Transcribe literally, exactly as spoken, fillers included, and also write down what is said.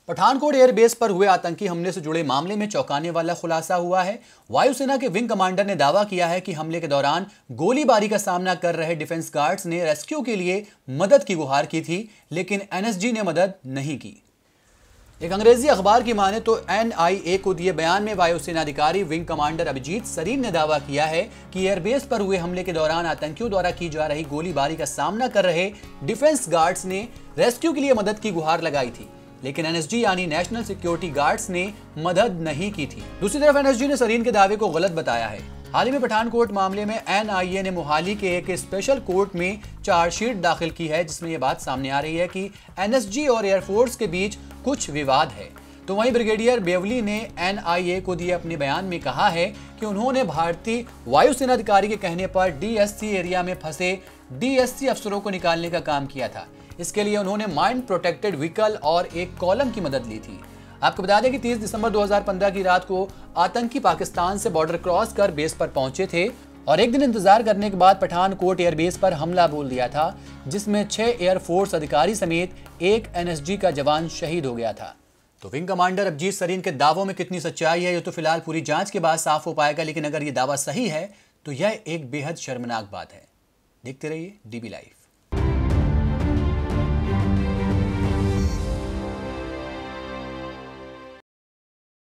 Pathankot airbase पर हुए आतंकी हमले से जुड़े मामले में चौंकाने वाला खुलासा हुआ है। वायुसेना के विंग कमांडर ने दावा किया है कि हमले के दौरान गोलीबारी का सामना कर रहे डिफेंस गार्ड्स ने रेस्क्यू के लिए मदद की गुहार की थी, लेकिन एनएसजी ने मदद नहीं की। एक अंग्रेजी अखबार की माने तो एनआईए को दिए बयान में वायुसेना अधिकारी विंग कमांडर अभिजीत सरीन ने दावा किया है कि एयरबेस पर हुए हमले के दौरान आतंकियों द्वारा की जा रही गोलीबारी का सामना कर रहे डिफेंस गार्ड्स ने रेस्क्यू के लिए मदद की गुहार लगाई थी, लेकिन एनएसजी यानी नेशनल सिक्योरिटी गार्ड्स ने मदद नहीं की थी। दूसरी तरफ एनएसजी ने सरीन के दावे को गलत बताया है। हाल ही में पठानकोट मामले में एनआईए ने मोहाली के एक स्पेशल कोर्ट में चार्जशीट दाखिल की है, जिसमें यह बात सामने आ रही है कि एनएसजी और एयरफोर्स के बीच कुछ विवाद है। तो वहीं ब्रिगेडियर बेवली ने एनआईए को दिए अपने बयान में कहा है कि उन्होंने भारतीय वायुसेना अधिकारी के कहने पर डीएससी एरिया में फंसे डीएससी अफसरों को निकालने का काम किया था। इसके लिए उन्होंने माइंड प्रोटेक्टेड व्हीकल और एक कॉलम की मदद ली थी। आपको बता दें कि तीस दिसंबर दो हज़ार पंद्रह की रात को आतंकी पाकिस्तान से बॉर्डर क्रॉस कर बेस पर पहुंचे थे और एक दिन इंतजार करने के बाद पठानकोट एयरबेस पर हमला बोल दिया था, जिसमें छह एयरफोर्स अधिकारी समेत एक एनएसजी का जवान शहीद हो गया था। तो विंग कमांडर अभिजीत सरीन के दावों में कितनी सच्चाई है, ये तो फिलहाल पूरी जांच के बाद साफ हो पाएगा, लेकिन अगर ये दावा सही है तो यह एक बेहद शर्मनाक बात है। देखते रहिए डीबी लाइव।